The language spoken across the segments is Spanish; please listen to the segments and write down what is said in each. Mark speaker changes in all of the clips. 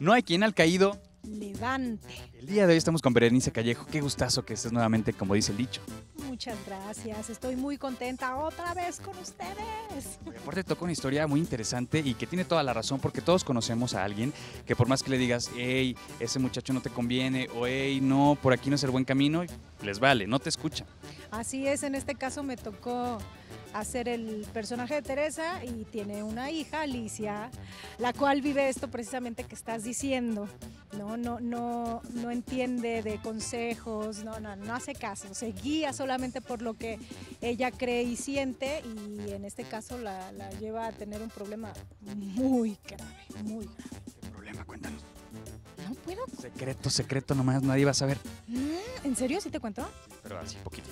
Speaker 1: No hay quien al caído
Speaker 2: levante.
Speaker 1: El día de hoy estamos con Berenice Callejo. Qué gustazo que estés nuevamente, como dice el dicho.
Speaker 2: Muchas gracias, estoy muy contenta otra vez con ustedes.
Speaker 1: Y aparte toca una historia muy interesante y que tiene toda la razón porque todos conocemos a alguien que por más que le digas, hey, ese muchacho no te conviene o hey, no, por aquí no es el buen camino, les vale, no te escuchan.
Speaker 2: Así es, en este caso me tocó hacer el personaje de Teresa y tiene una hija, Alicia, la cual vive esto precisamente que estás diciendo. No entiende de consejos, no hace caso, se guía solamente por lo que ella cree y siente y en este caso la lleva a tener un problema muy grave, muy grave.
Speaker 1: ¿Qué problema? Cuéntanos.
Speaker 2: No puedo.
Speaker 1: Secreto nomás, nadie va a saber.
Speaker 2: ¿En serio? ¿Sí te cuento?
Speaker 1: Sí, pero así poquitito.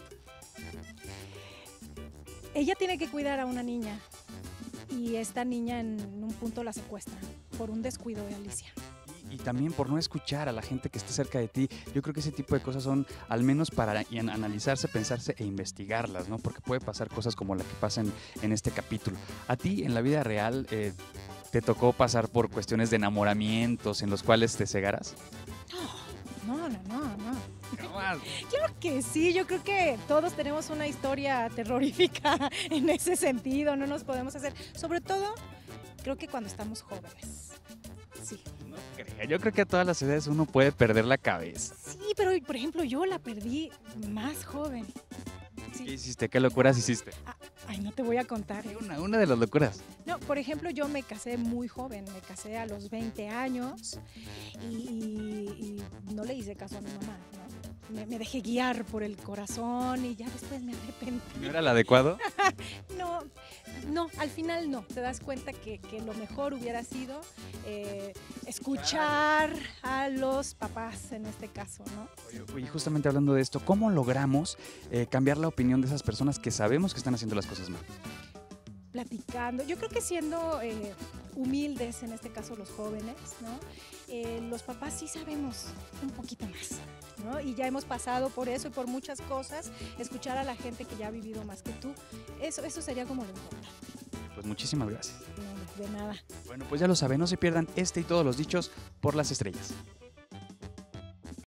Speaker 2: Ella tiene que cuidar a una niña y esta niña en un punto la secuestran por un descuido de Alicia.
Speaker 1: Y también por no escuchar a la gente que esté cerca de ti. Yo creo que ese tipo de cosas son al menos para analizarse, pensarse e investigarlas, ¿no? Porque puede pasar cosas como la que pasan en este capítulo. A ti, en la vida real, ¿te tocó pasar por cuestiones de enamoramientos en los cuales te cegaras?
Speaker 2: No.
Speaker 1: Jamás.
Speaker 2: Claro que sí, yo creo que todos tenemos una historia terrorífica en ese sentido, no nos podemos hacer, sobre todo creo que cuando estamos jóvenes. Sí.
Speaker 1: No creo. Yo creo que a todas las edades uno puede perder la cabeza.
Speaker 2: Sí, pero por ejemplo yo la perdí más joven. Sí.
Speaker 1: ¿Qué hiciste? ¿Qué locuras hiciste?
Speaker 2: Ay, no te voy a contar.
Speaker 1: Una de las locuras.
Speaker 2: No, por ejemplo, yo me casé muy joven, me casé a los 20 años y no le hice caso a mi mamá, ¿no? Me dejé guiar por el corazón y ya después me arrepentí.
Speaker 1: ¿No era el adecuado?
Speaker 2: No, al final no. Te das cuenta que lo mejor hubiera sido escuchar a los papás en este caso, ¿no?
Speaker 1: Oye, justamente hablando de esto, ¿cómo logramos cambiar la opinión de esas personas que sabemos que están haciendo las cosas mal?
Speaker 2: Platicando, yo creo que siendo humildes, en este caso los jóvenes, ¿no? Los papás sí sabemos un poquito más, ¿no? Y ya hemos pasado por eso y por muchas cosas, escuchar a la gente que ya ha vivido más que tú, eso sería como lo importante.
Speaker 1: Pues muchísimas gracias.
Speaker 2: No, de nada.
Speaker 1: Bueno, pues ya lo saben, no se pierdan este y todos los dichos por las estrellas.